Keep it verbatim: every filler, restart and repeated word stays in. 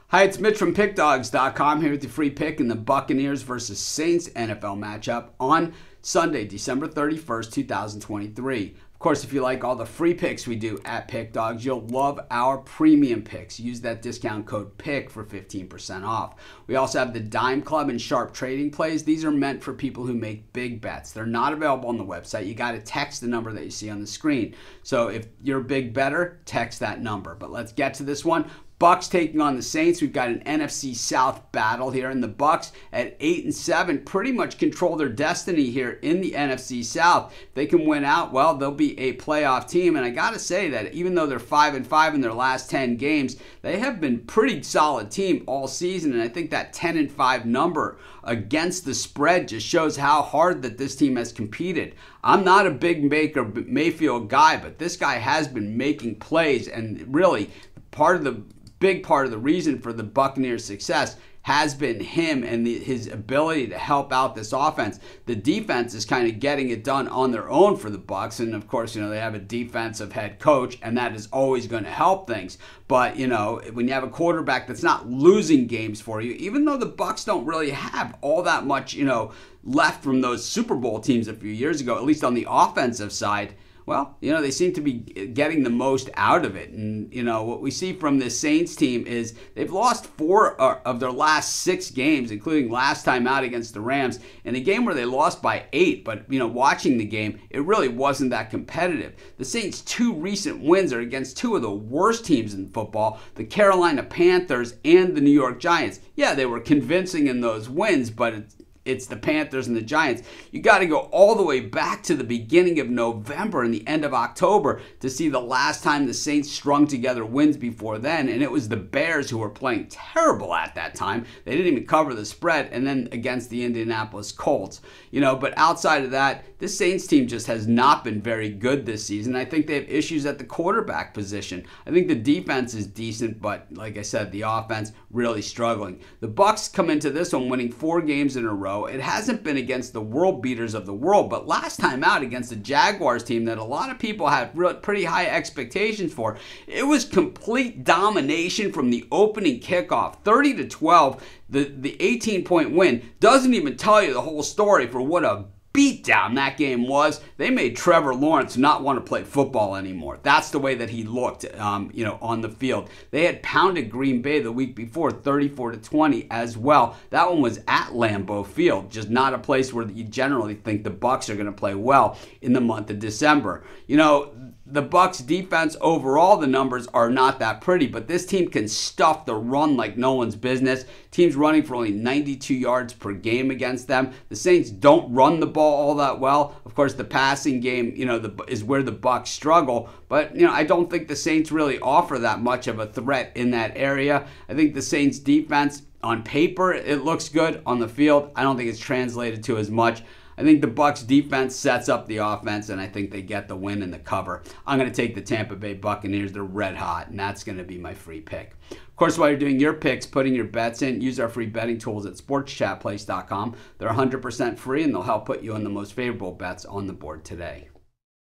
Hi, it's Mitch from Pick Dogs dot com here with your free pick in the Buccaneers versus Saints N F L matchup on Sunday, December thirty-first, two thousand twenty-three. Of course, if you like all the free picks we do at Pick Dogs, you'll love our premium picks. Use that discount code PICK for fifteen percent off. We also have the Dime Club and Sharp Trading Plays. These are meant for people who make big bets. They're not available on the website. You got to text the number that you see on the screen. So if you're a big bettor, text that number. But let's get to this one. Bucks taking on the Saints. We've got an N F C South battle here, and the Bucks at eight and seven pretty much control their destiny here in the N F C South. If they can win out, well, they'll be a playoff team. And I got to say that even though they're five and five in their last ten games, they have been pretty solid team all season. And I think that ten and five number against the spread just shows how hard that this team has competed. I'm not a big Baker Mayfield guy, but this guy has been making plays, and really part of the big part of the reason for the Buccaneers' success has been him and the, his ability to help out this offense. The defense is kind of getting it done on their own for the Bucks, and of course, you know, they have a defensive head coach, and that is always going to help things. But you know, when you have a quarterback that's not losing games for you, even though the Bucks don't really have all that much, you know, left from those Super Bowl teams a few years ago, at least on the offensive side, well, you know, they seem to be getting the most out of it. And, you know, what we see from this Saints team is they've lost four of their last six games, including last time out against the Rams, in a game where they lost by eight. But, you know, watching the game, it really wasn't that competitive. The Saints' two recent wins are against two of the worst teams in football, the Carolina Panthers and the New York Giants. Yeah, they were convincing in those wins, but it's It's the Panthers and the Giants. You got to go all the way back to the beginning of November and the end of October to see the last time the Saints strung together wins before then, and it was the Bears who were playing terrible at that time. They didn't even cover the spread, and then against the Indianapolis Colts. You know, but outside of that, this Saints team just has not been very good this season. I think they have issues at the quarterback position. I think the defense is decent, but like I said, the offense really struggling. The Bucks come into this one winning four games in a row. It hasn't been against the world beaters of the world, but last time out against the Jaguars team that a lot of people had pretty high expectations for, it was complete domination from the opening kickoff, thirty to twelve. The the eighteen point win doesn't even tell you the whole story for what a beatdown that game was. They made Trevor Lawrence not want to play football anymore. That's the way that he looked, um, you know, on the field. They had pounded Green Bay the week before, thirty-four to twenty as well. That one was at Lambeau Field, just not a place where you generally think the Bucks are going to play well in the month of December. You know, the Bucks defense overall, the numbers are not that pretty, but this team can stuff the run like no one's business. Teams running for only ninety-two yards per game against them. The Saints don't run the ball all that well. Of course, the passing game, you know, the, is where the Bucks struggle. But, you know, I don't think the Saints really offer that much of a threat in that area. I think the Saints defense, on paper, it looks good. On the field, I don't think it's translated to as much. I think the Bucks defense sets up the offense, and I think they get the win and the cover. I'm going to take the Tampa Bay Buccaneers. They're red hot, and that's going to be my free pick. Of course, while you're doing your picks, putting your bets in, use our free betting tools at sports chat place dot com. They're one hundred percent free, and they'll help put you on the most favorable bets on the board today.